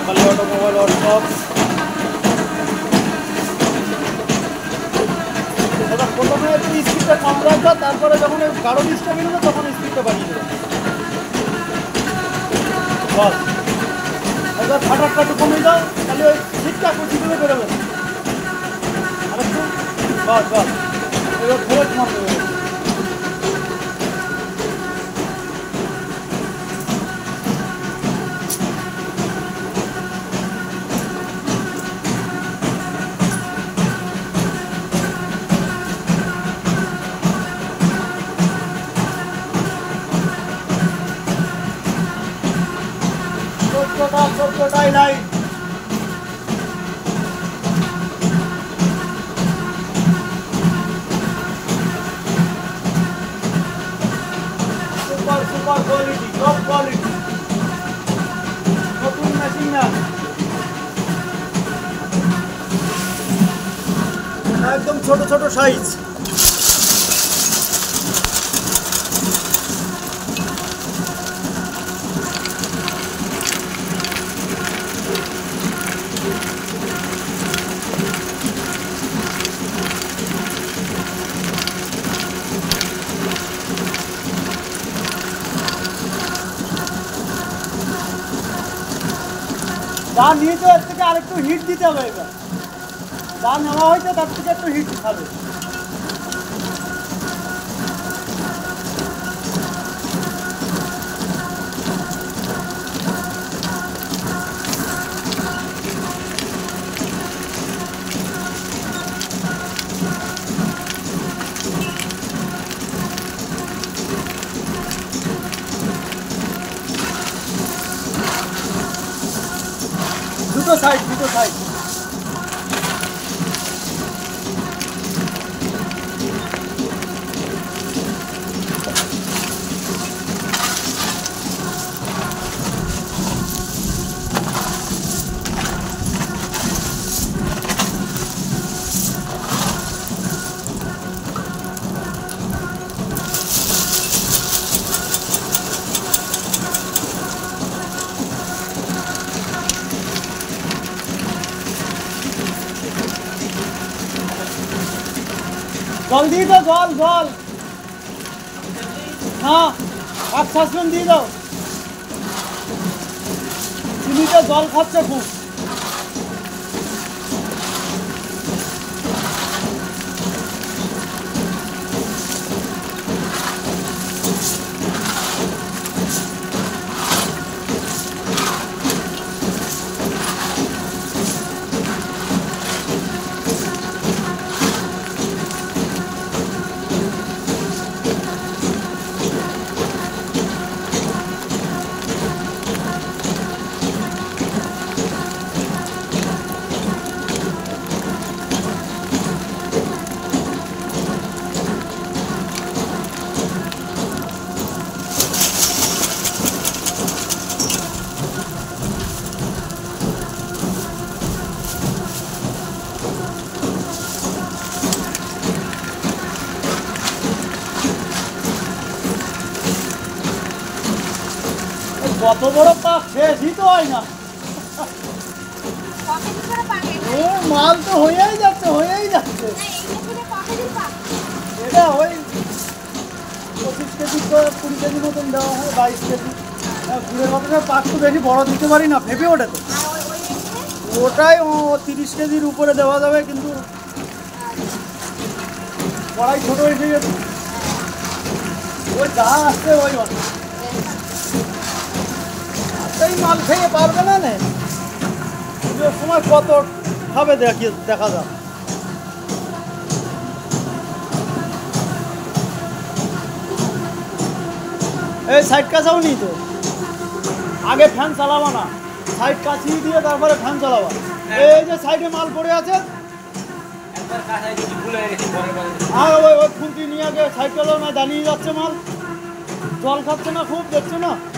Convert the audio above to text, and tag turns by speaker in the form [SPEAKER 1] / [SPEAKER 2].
[SPEAKER 1] Mahakali automobile workshop. এবার প্রথমে একটু স্পিডটা কম রাখবা, তারপরে যখন গাঢ় বৃষ্টিটা বেরোবে তখন স্পিডটা বাড়িয়ে দেবে। বস এবার ফাটারটা একটু কমিয়ে দাও, তাহলে ওই সিটটা কুচি করে বেরোবে। আর একটু বস বস এবার ফেরত কম দেবে। চোদ্দটাই নাই। Super super quality, top quality, নতুন মেশিন না, একদম ছোট ছোট সাইজ। যা নিয়েছে এর থেকে আরেকটু হিট দিতে হবে। এবার যা নেওয়া হয়েছে তার থেকে একটু হিট খাবে। দুটো সাইড, দুটো সাইড। জল দিয়ে দাও, জল জল, হ্যাঁ এক সাসপেন দিয়ে দাও। চিনিটা জল খাচ্ছে খুব। কত বড় পাক শেষই তো হয় না। মাল তো হয়েই যাচ্ছে, হয়েই যাচ্ছে। এটা ওই 25 কেজি 20 কেজি মতন দেওয়া হয়, 22 কেজি। গুড়ের মতন পাক তো বেশি বড় দিতে পারি না, ফেপে ওঠে তো। ওটাই 30 কেজির উপরে দেওয়া যাবে, কিন্তু কড়াই ছোট এসে গেছে। ওই যা আসছে ওই অনেক মাল খেয়ে পারবে না। পুজোর সময় কত খাবে দেখা যাক। এই সাইড কাছাও নি তো, আগে ফ্যান চালাবা না, সাইড কাছিয়ে দিয়ে তারপরে ফ্যান চালাবা। এই যে সাইডে মাল পড়ে আছে, আর ওই খুঁটি নিয়ে আগে সাইড চালাও না, দাঁড়িয়ে যাচ্ছে মাল, জল খাচ্ছে না খুব, দেখছো না।